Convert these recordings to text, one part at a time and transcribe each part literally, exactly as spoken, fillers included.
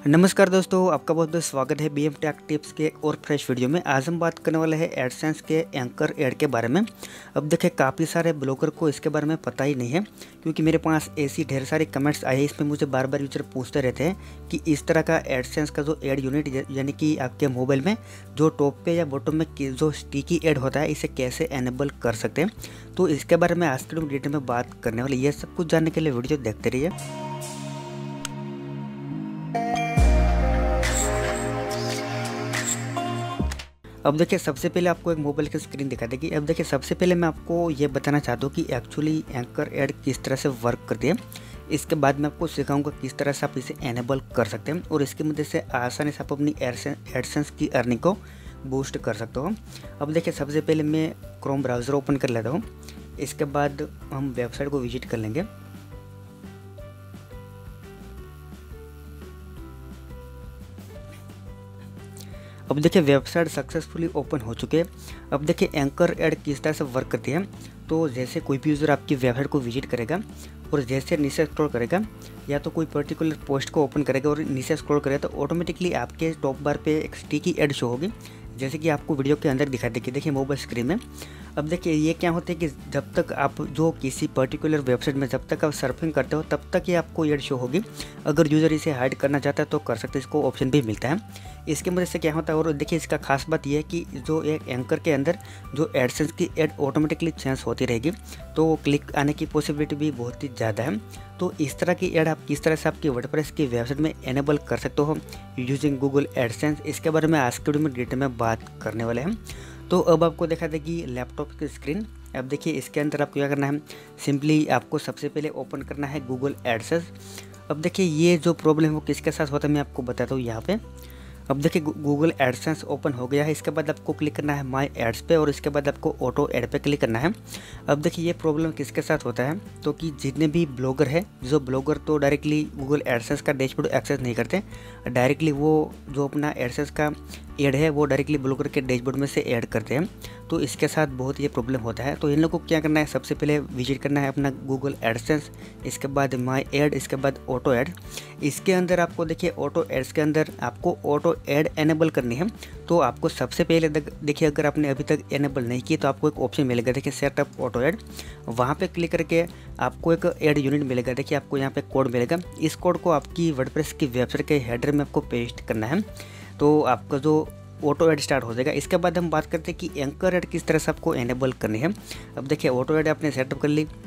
नमस्कार दोस्तों, आपका बहुत बहुत स्वागत है बीएम टेक टिप्स के एक और फ्रेश वीडियो में। आज हम बात करने वाले हैं एडसेंस के एंकर ऐड के बारे में। अब देखिए, काफ़ी सारे ब्लॉगर को इसके बारे में पता ही नहीं है, क्योंकि मेरे पास ऐसी ढेर सारी कमेंट्स आए हैं। इसमें मुझे बार बार यूजर पूछते रहते हैं कि इस तरह का एडसेंस का जो ऐड यूनिट, यानी कि आपके मोबाइल में जो टॉप पे या बॉटम में जो स्टिकी ऐड होता है, इसे कैसे एनेबल कर सकते हैं। तो इसके बारे में आज के डिटेल में बात करने वाले। ये सब कुछ जानने के लिए वीडियो देखते रहिए। अब देखिए, सबसे पहले आपको एक मोबाइल की स्क्रीन दिखा देगी। अब देखिए, सबसे पहले मैं आपको ये बताना चाहता हूँ कि एक्चुअली एंकर ऐड किस तरह से वर्क करती है। इसके बाद मैं आपको सिखाऊंगा किस तरह से आप इसे एनेबल कर सकते हैं और इसकी मदद से आसानी से आप अपनी एडसेंस की अर्निंग को बूस्ट कर सकते हो। अब देखिए, सबसे पहले मैं क्रोम ब्राउज़र ओपन कर लेता हूँ। इसके बाद हम वेबसाइट को विजिट कर लेंगे। अब देखिए, वेबसाइट सक्सेसफुली ओपन हो चुके हैं। अब देखिए, एंकर ऐड किस तरह से वर्क करती है। तो जैसे कोई भी यूज़र आपकी वेबसाइट को विजिट करेगा और जैसे नीचे स्क्रॉल करेगा, या तो कोई पर्टिकुलर पोस्ट को ओपन करेगा और नीचे स्क्रॉल करेगा, तो ऑटोमेटिकली आपके टॉप बार पे एक स्टिकी ऐड शो होगी, जैसे कि आपको वीडियो के अंदर दिखा देखिए देखिए मोबाइल स्क्रीन में। अब देखिए, ये क्या होता है कि जब तक आप जो किसी पर्टिकुलर वेबसाइट में जब तक आप सर्फिंग करते हो, तब तक ये आपको ऐड शो होगी। अगर यूज़र इसे हाइड करना चाहता है तो कर सकते हैं, इसको ऑप्शन भी मिलता है। इसकी मदद से क्या होता है, और देखिए इसका खास बात यह है कि जो एक एंकर के अंदर जो एडसेंस की ऐड ऑटोमेटिकली चेंज होती रहेगी, तो क्लिक आने की पॉसिबिलिटी भी बहुत ही ज़्यादा है। तो इस तरह की ऐड आप किस तरह से आपकी वर्डप्रेस की वेबसाइट में एनेबल कर सकते हो यूजिंग गूगल एडसेंस, इसके बारे में आज के वीडियो में डिटेल में बात करने वाले हैं। तो अब आपको दिखा देगी लैपटॉप की स्क्रीन। अब देखिए, इसके अंदर आपको क्या करना है, सिंपली आपको सबसे पहले ओपन करना है गूगल एडसेंस। अब देखिए, ये जो प्रॉब्लम है वो किसके साथ होता है मैं आपको बताता हूँ यहाँ पे। अब देखिए, गूगल एडसेंस ओपन हो गया है। इसके बाद आपको क्लिक करना है माय एड्स पे और इसके बाद आपको ऑटो ऐड पे क्लिक करना है। अब देखिए, ये प्रॉब्लम किसके साथ होता है, तो कि जितने भी ब्लॉगर है, जो ब्लॉगर तो डायरेक्टली गूगल एडसेंस का डैशबोर्ड एक्सेस नहीं करते, डायरेक्टली वो जो अपना एडसेंस का ऐड है वो डायरेक्टली ब्लॉगर के डैशबोर्ड में से ऐड करते हैं। तो इसके साथ बहुत ये प्रॉब्लम होता है। तो इन लोगों को क्या करना है, सबसे पहले विजिट करना है अपना गूगल एडसेंस, इसके बाद माय ऐड, इसके बाद ऑटो ऐड। इसके अंदर आपको देखिए, ऑटो एड्स के अंदर आपको ऑटो ऐड एनेबल करनी है। तो आपको सबसे पहले देखिए, अगर आपने अभी तक एनेबल नहीं की तो आपको एक ऑप्शन मिलेगा, देखिए सेटअप ऑटो ऐड। वहाँ पे क्लिक करके आपको एक ऐड यूनिट मिलेगा। देखिए, आपको यहाँ पे कोड मिलेगा। इस कोड को आपकी वर्डप्रेस की वेबसाइट के हेडर में आपको पेस्ट करना है, तो आपका जो ऑटो ऐड स्टार्ट हो जाएगा। इसके बाद हम बात करते हैं कि एंकर ऐड किस तरह से आपको एनेबल करनी है। अब देखिए, ऑटो ऐड आपने सेटअप कर ली।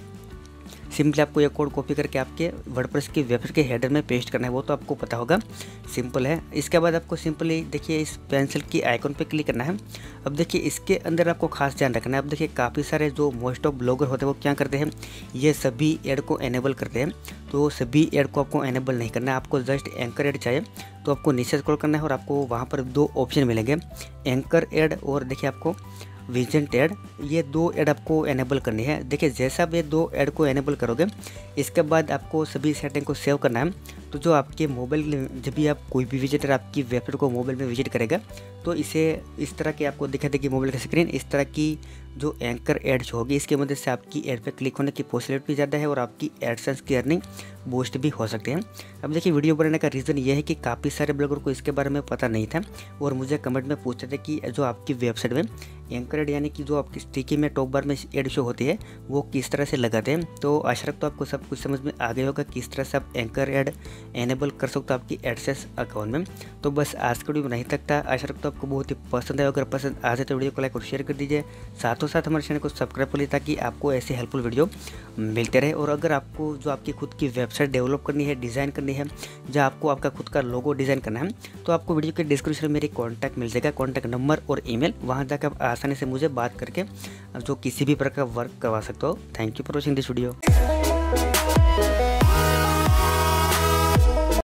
सिंपली आपको ये कोड कॉपी करके आपके वर्डप्रेस की वेबसाइट के हेडर में पेस्ट करना है, वो तो आपको पता होगा, सिंपल है। इसके बाद आपको सिंपली देखिए इस पेंसिल की आइकन पे क्लिक करना है। अब देखिए, इसके अंदर आपको खास ध्यान रखना है। अब देखिए, काफ़ी सारे जो मोस्ट ऑफ ब्लॉगर होते हैं वो क्या करते हैं, ये सभी ऐड को एनेबल करते हैं। तो सभी ऐड को आपको एनेबल नहीं करना है, आपको जस्ट एंकर ऐड चाहिए। तो आपको नीचे स्क्रॉल करना है और आपको वहाँ पर दो ऑप्शन मिलेंगे, एंकर ऐड और देखिए आपको विजेंट ऐड। ये दो ऐड आपको एनेबल करनी है। देखिए, जैसा आप ये दो ऐड को एनेबल करोगे, इसके बाद आपको सभी सेटिंग को सेव करना है। तो जो आपके मोबाइल, जब भी आप कोई भी विजिटर आपकी वेबसाइट को मोबाइल में विजिट करेगा, तो इसे इस तरह की आपको दिखा देगी मोबाइल की स्क्रीन। इस तरह की जो एंकर ऐड होगी, इसकी मदद से आपकी ऐड पे क्लिक होने की पॉसिबिलिटी भी ज़्यादा है और आपकी एडसेंस की अर्निंग बूस्ट भी हो सकती है। अब देखिए, वीडियो बनाने का रीज़न ये है कि काफ़ी सारे ब्लॉगर को इसके बारे में पता नहीं था और मुझे कमेंट में पूछते थे कि जो आपकी वेबसाइट में एंकर ऐड, यानी कि जो आपकी स्टिकी में टॉप बार में ऐड शो होती है, वो किस तरह से लगाते हैं। तो आशा रखता हूँ आपको सब कुछ समझ में आ गया होगा किस तरह से आप एंकर ऐड एनेबल कर सकते हो आपकी एडसेंस अकाउंट में। तो बस आज का वीडियो नहीं तक था। आशा रखता हूँ आपको बहुत ही पसंद आया। अगर पसंद आ जाए तो वीडियो को लाइक और शेयर कर दीजिए, साथों साथ हमारे चैनल को सब्सक्राइब कर लीजिए ताकि आपको ऐसे हेल्पफुल वीडियो मिलते रहे। और अगर आपको जो आपकी खुद की वेबसाइट डेवलप करनी है, डिज़ाइन करनी है, जहाँ आपको आपका खुद का लोगो डिज़ाइन करना है, तो आपको वीडियो के डिस्क्रिप्शन में मेरी कॉन्टैक्ट मिल जाएगा, कॉन्टैक्ट नंबर और ईमेल। वहाँ जाकर आप आसानी से मुझे बात करके जो किसी भी प्रकार का वर्क करवा सकते हो। Thank you for watching this video.